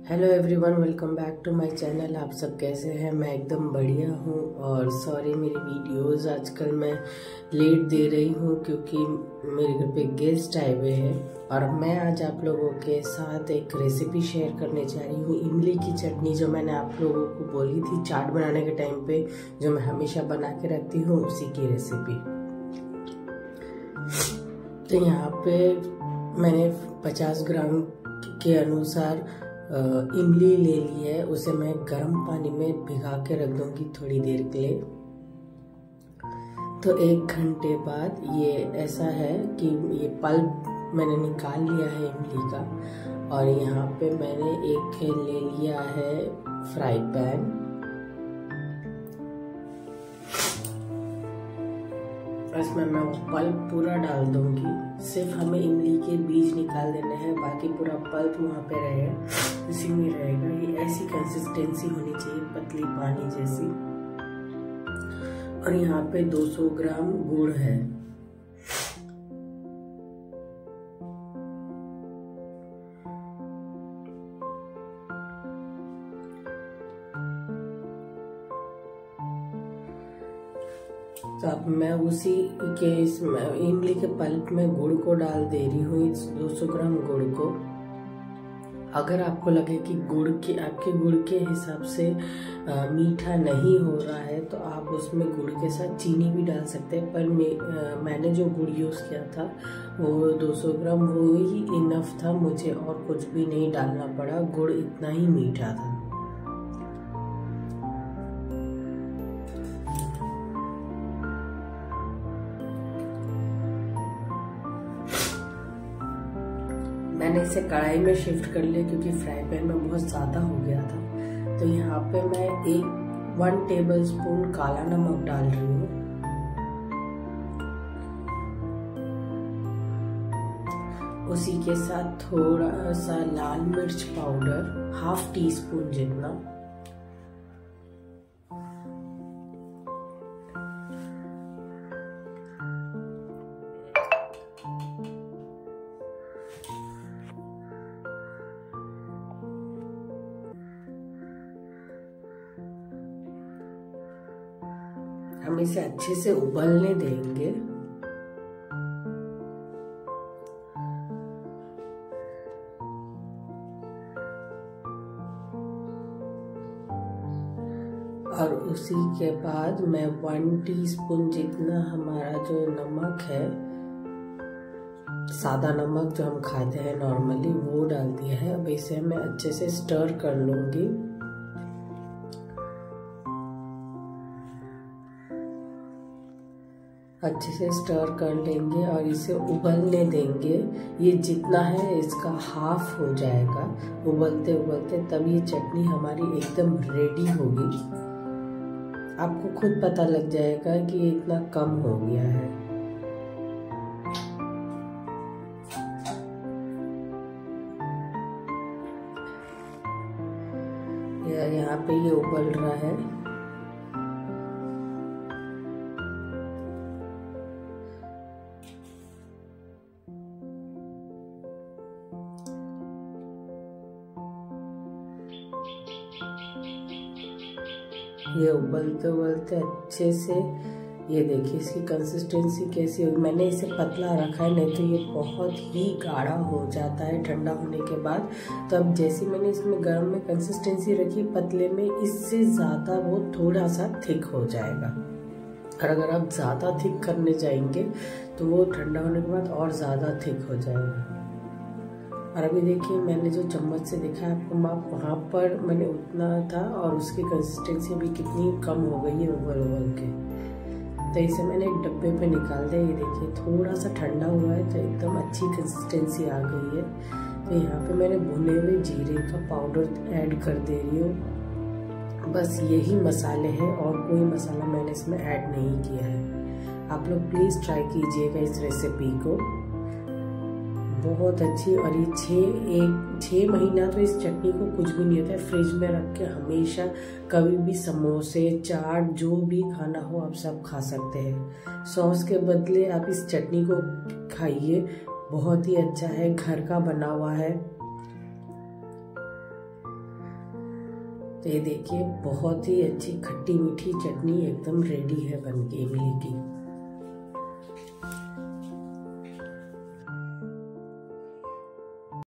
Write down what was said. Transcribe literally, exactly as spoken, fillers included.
Hello everyone, welcome back to my channel. आप सब कैसे हैं? मैं एकदम बढ़िया हूँ। और सॉरी, मेरी वीडियोस आजकल मैं लेट दे रही हूँ क्योंकि मेरे घर पे गेस्ट आए हुए हैं। और मैं आज आप लोगों के साथ एक रेसिपी शेयर करने जा रही हूँ, इमली की चटनी, जो मैंने आप लोगों को बोली थी चाट बनाने के टाइम पे, जो मैं हमेशा बना के रखती हूँ, उसी की रेसिपी। तो यहाँ पे मैंने पचास ग्राम के अनुसार इमली ले ली है। उसे मैं गर्म पानी में भिगा के रख दूंगी थोड़ी देर के लिए। तो एक घंटे बाद ये ऐसा है कि ये पल्प मैंने निकाल लिया है इमली का। और यहाँ पे मैंने एक ले लिया है फ्राई पैन। इसमें मैं वो पल्प पूरा डाल दूंगी। सिर्फ हमें इमली के बीज निकाल देने हैं, बाकी पूरा पल्प वहाँ पे रहेगा, इसी में रहेगा। ये ऐसी कंसिस्टेंसी होनी चाहिए, पतली पानी जैसी। और यहाँ पे दो सौ ग्राम गुड़ है। तो अब मैं उसी के इसमें इमली के पल्प में गुड़ को डाल दे रही हूँ, दो सौ ग्राम गुड़ को। अगर आपको लगे कि गुड़ के आपके गुड़ के हिसाब से आ, मीठा नहीं हो रहा है तो आप उसमें गुड़ के साथ चीनी भी डाल सकते हैं। पर मैं, आ, मैंने जो गुड़ यूज़ किया था वो दो सौ ग्राम, वो ही इनफ था मुझे, और कुछ भी नहीं डालना पड़ा। गुड़ इतना ही मीठा था। मैंने इसे कढ़ाई में शिफ्ट कर लिया क्योंकि फ्राई पैन में बहुत ज़्यादा हो गया था। तो यहाँ पे मैं एक वन टेबल स्पून काला नमक डाल रही हूँ। उसी के साथ थोड़ा सा लाल मिर्च पाउडर, हाफ टी स्पून जितना। हम इसे अच्छे से उबलने देंगे। और उसी के बाद मैं वन टीस्पून जितना हमारा जो नमक है, सादा नमक जो हम खाते हैं नॉर्मली, वो डाल दिया है। अब इसे मैं अच्छे से स्टर कर लूंगी। अच्छे से स्टर कर लेंगे और इसे उबलने देंगे। ये जितना है इसका हाफ हो जाएगा उबलते उबलते, तब ये चटनी हमारी एकदम रेडी होगी। आपको खुद पता लग जाएगा कि ये इतना कम हो गया है। यहाँ पे ये उबल रहा है। ये उबलते उबलते अच्छे से, ये देखिए इसकी कंसिस्टेंसी कैसी होगी। मैंने इसे पतला रखा है, नहीं तो ये बहुत ही गाढ़ा हो जाता है ठंडा होने के बाद। तो अब जैसे मैंने इसमें गर्म में कंसिस्टेंसी रखी पतले में, इससे ज़्यादा वो थोड़ा सा थिक हो जाएगा। और अगर आप ज़्यादा थिक करने जाएंगे तो वो ठंडा होने के बाद और ज़्यादा थिक हो जाएगा। और अभी देखिए मैंने जो चम्मच से देखा आपको माप, वहाँ पर मैंने उतना था और उसकी कंसिस्टेंसी भी कितनी कम हो गई है उबल उबल के। तो इसे मैंने एक डब्बे पे निकाल दिया। ये देखिए थोड़ा सा ठंडा हुआ है तो एकदम अच्छी कंसिस्टेंसी आ गई है। तो यहाँ पे मैंने भुने हुए जीरे का पाउडर ऐड कर दे रही हूँ। बस यही मसाले हैं और कोई मसाला मैंने इसमें ऐड नहीं किया है। आप लोग प्लीज़ ट्राई कीजिएगा इस रेसिपी को, बहुत अच्छी। और ये छः एक छः महीना तो इस चटनी को कुछ भी नहीं होता है। फ्रिज में रख के हमेशा कभी भी समोसे, चाट, जो भी खाना हो आप सब खा सकते हैं। सॉस के बदले आप इस चटनी को खाइए, बहुत ही अच्छा है, घर का बना हुआ है। तो ये देखिए बहुत ही अच्छी खट्टी मीठी चटनी एकदम रेडी है बनके इमली की।